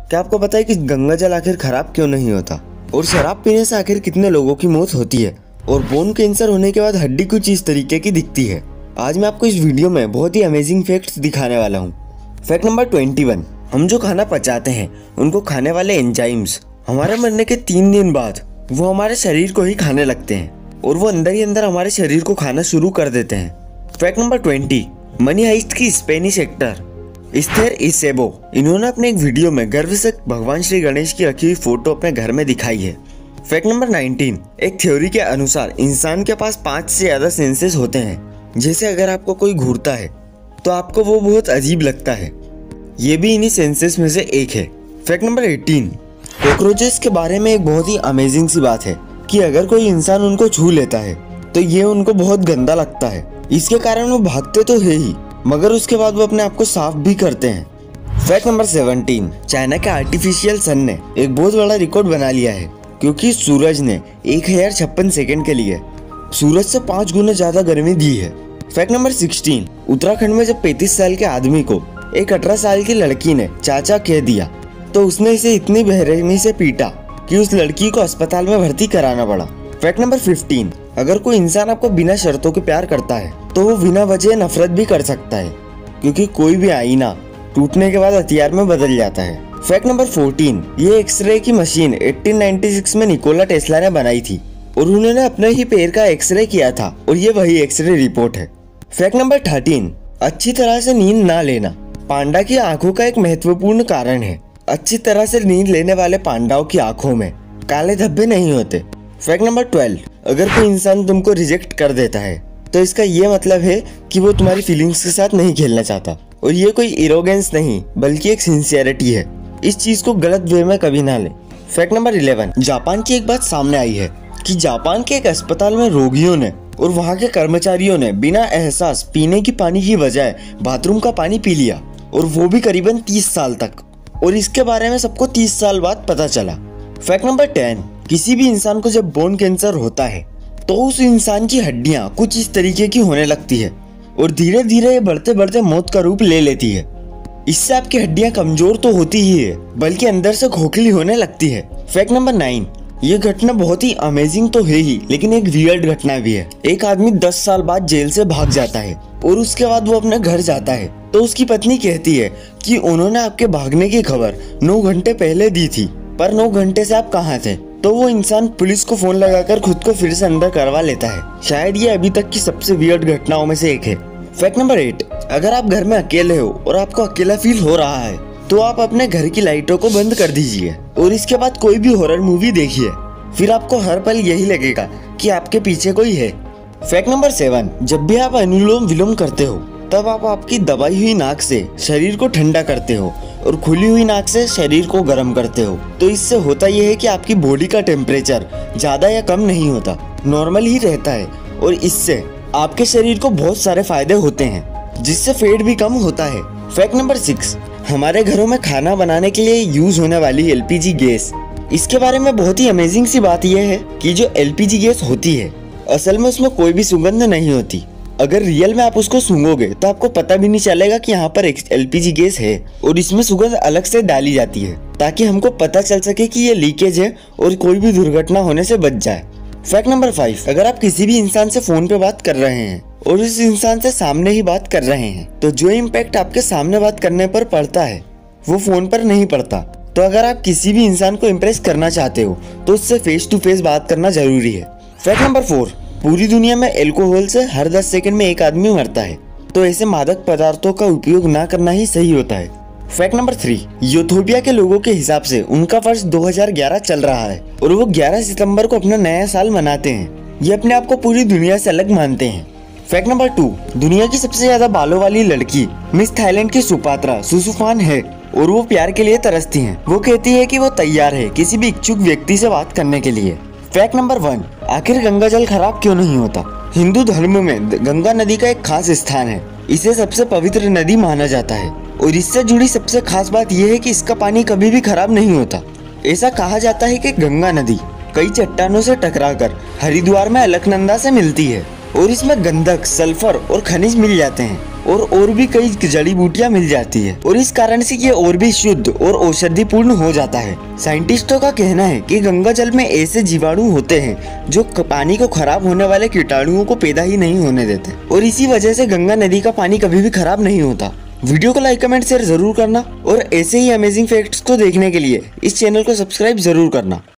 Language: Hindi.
क्या आपको पता है कि गंगा जल आखिर खराब क्यों नहीं होता? और शराब पीने से आखिर कितने लोगों की मौत होती है? और बोन कैंसर होने के बाद हड्डी कुछ इस तरीके की दिखती है। आज मैं आपको इस वीडियो में बहुत ही अमेजिंग फैक्ट्स दिखाने वाला हूँ। फैक्ट नंबर 21, हम जो खाना पचाते हैं उनको खाने वाले एंजाइम्स हमारे मरने के 3 दिन बाद वो हमारे शरीर को ही खाने लगते हैं और वो अंदर ही अंदर हमारे शरीर को खाना शुरू कर देते हैं। फैक्ट नंबर 20, मनी हाइस्ट की स्पेनिश एक्टर एस्थेर इसेबो, इन्होंने अपने एक वीडियो में गर्व से भगवान श्री गणेश की रखी हुई फोटो अपने घर में दिखाई है। फैक्ट नंबर 19, एक थ्योरी के अनुसार इंसान के पास 5 से ज्यादा सेंसेस होते हैं। जैसे अगर आपको कोई घूरता है तो आपको वो बहुत अजीब लगता है, ये भी इन्हीं सेंसेस में से एक है। फैक्ट नंबर 18, कॉकरोचेस के बारे में एक बहुत ही अमेजिंग सी बात है कि अगर कोई इंसान उनको छू लेता है तो ये उनको बहुत गंदा लगता है। इसके कारण वो भागते तो है ही, मगर उसके बाद वो अपने आप को साफ भी करते हैं। फैक्ट नंबर 17, चाइना के आर्टिफिशियल सन ने एक बहुत बड़ा रिकॉर्ड बना लिया है क्योंकि सूरज ने 1056 सेकंड के लिए सूरज से 5 गुना ज्यादा गर्मी दी है। फैक्ट नंबर 16, उत्तराखंड में जब 35 साल के आदमी को एक 18 साल की लड़की ने चाचा कह दिया तो उसने इसे इतनी बेरहमी से पीटा कि उस लड़की को अस्पताल में भर्ती कराना पड़ा। फैक्ट नंबर 15, अगर कोई इंसान आपको बिना शर्तों के प्यार करता है तो वो बिना वजह नफरत भी कर सकता है क्योंकि कोई भी आईना टूटने के बाद हथियार में बदल जाता है। फैक्ट नंबर 14, ये एक्सरे की मशीन 1896 में निकोला टेस्ला ने बनाई थी और उन्होंने अपने ही पैर का एक्सरे किया था और ये वही एक्सरे रिपोर्ट है। फैक्ट नंबर 13, अच्छी तरह से नींद ना लेना पांडा की आंखों का एक महत्वपूर्ण कारण है। अच्छी तरह से नींद लेने वाले पांडाओं की आंखों में काले धब्बे नहीं होते। फैक्ट नंबर 12, अगर कोई इंसान तुमको रिजेक्ट कर देता है तो इसका ये मतलब है कि वो तुम्हारी फीलिंग्स के साथ नहीं खेलना चाहता और ये कोई एरोगेंस नहीं बल्कि एक सिंसियरिटी है। इस चीज को गलत वे में कभी ना ले। फैक्ट नंबर 11, जापान की एक बात सामने आई है कि जापान के एक अस्पताल में रोगियों ने और वहाँ के कर्मचारियों ने बिना एहसास पीने की पानी की बजाय बाथरूम का पानी पी लिया और वो भी करीबन 30 साल तक, और इसके बारे में सबको 30 साल बाद पता चला। फैक्ट नंबर 10, किसी भी इंसान को जब बोन कैंसर होता है तो उस इंसान की हड्डियां कुछ इस तरीके की होने लगती है और धीरे धीरे ये बढ़ते बढ़ते मौत का रूप ले लेती है। इससे आपकी हड्डियां कमजोर तो होती ही है बल्कि अंदर से खोखली होने लगती है। फैक्ट नंबर 9, ये घटना बहुत ही अमेजिंग तो है ही लेकिन एक वियर्ड घटना भी है। एक आदमी 10 साल बाद जेल से भाग जाता है और उसके बाद वो अपने घर जाता है तो उसकी पत्नी कहती है कि उन्होंने आपके भागने की खबर 9 घंटे पहले दी थी, पर 9 घंटे से आप कहाँ थे? तो वो इंसान पुलिस को फोन लगाकर खुद को फिर से अंदर करवा लेता है। शायद ये अभी तक की सबसे वियर्ड घटनाओं में से एक है। फैक्ट नंबर 8, अगर आप घर में अकेले हो और आपको अकेला फील हो रहा है तो आप अपने घर की लाइटों को बंद कर दीजिए और इसके बाद कोई भी हॉरर मूवी देखिए, फिर आपको हर पल यही लगेगा कि आपके पीछे कोई है। फैक्ट नंबर 7, जब भी आप अनुलोम विलोम करते हो तब आप आपकी दबाई हुई नाक से शरीर को ठंडा करते हो और खुली हुई नाक से शरीर को गर्म करते हो। तो इससे होता यह है कि आपकी बॉडी का टेम्परेचर ज्यादा या कम नहीं होता, नॉर्मल ही रहता है और इससे आपके शरीर को बहुत सारे फायदे होते हैं जिससे फैट भी कम होता है। फैक्ट नंबर 6, हमारे घरों में खाना बनाने के लिए यूज होने वाली LPG गैस, इसके बारे में बहुत ही अमेजिंग सी बात यह है कि जो LPG गैस होती है असल में उसमें कोई भी सुगंध नहीं होती। अगर रियल में आप उसको सूंघोगे तो आपको पता भी नहीं चलेगा कि यहाँ पर एक LPG गैस है और इसमें सुगंध अलग से डाली जाती है ताकि हमको पता चल सके कि ये लीकेज है और कोई भी दुर्घटना होने से बच जाए। फैक्ट नंबर 5, अगर आप किसी भी इंसान से फोन पे बात कर रहे हैं और उस इंसान से सामने ही बात कर रहे हैं तो जो इम्पैक्ट आपके सामने बात करने पर पड़ता है वो फोन पर नहीं पड़ता। तो अगर आप किसी भी इंसान को इम्प्रेस करना चाहते हो तो उससे फेस टू फेस बात करना जरूरी है। फैक्ट नंबर 4, पूरी दुनिया में अल्कोहल से हर 10 सेकंड में एक आदमी मरता है, तो ऐसे मादक पदार्थों का उपयोग ना करना ही सही होता है। फैक्ट नंबर 3, यूथोपिया के लोगों के हिसाब से उनका वर्ष 2011 चल रहा है और वो 11 सितंबर को अपना नया साल मनाते हैं। ये अपने आप को पूरी दुनिया से अलग मानते हैं। फैक्ट नंबर 2, दुनिया की सबसे ज्यादा बालों वाली लड़की मिस थाईलैंड की सुपात्रा सुसुफान है और वो प्यार के लिए तरसती हैं। वो कहती है कि वो तैयार है किसी भी इच्छुक व्यक्ति से बात करने के लिए। फैक्ट नंबर 1, आखिर गंगा जल खराब क्यों नहीं होता? हिंदू धर्म में गंगा नदी का एक खास स्थान है, इसे सबसे पवित्र नदी माना जाता है और इससे जुड़ी सबसे खास बात यह है कि इसका पानी कभी भी खराब नहीं होता। ऐसा कहा जाता है कि गंगा नदी कई चट्टानों से टकराकर हरिद्वार में अलकनंदा से मिलती है और इसमें गंधक, सल्फर और खनिज मिल जाते हैं और भी कई जड़ी बूटियां मिल जाती है और इस कारण से ये और भी शुद्ध और औषधिपूर्ण हो जाता है। साइंटिस्टों का कहना है कि गंगा जल में ऐसे जीवाणु होते हैं जो पानी को खराब होने वाले कीटाणुओं को पैदा ही नहीं होने देते और इसी वजह से गंगा नदी का पानी कभी भी खराब नहीं होता। वीडियो को लाइक कमेंट शेयर जरूर करना और ऐसे ही अमेजिंग फैक्ट्स को देखने के लिए इस चैनल को सब्सक्राइब जरूर करना।